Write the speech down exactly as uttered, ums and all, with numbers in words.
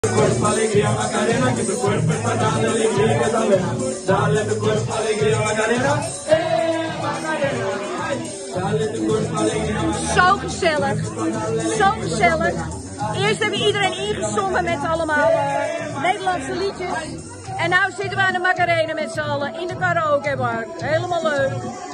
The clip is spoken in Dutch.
Cuerpo, alegría, Macarena, que tu cuerpo es para darle alegría que también. Dale tu cuerpo, alegría, Macarena. Eh, Macarena. Dale tu cuerpo, alegría, Macarena. Zo gezellig. Zo gezellig. Eerst hebben we iedereen ingezongen met allemaal uh, Nederlandse liedjes. En nu zitten we aan de Macarena met z'n allen in de karaoke bar. Helemaal leuk.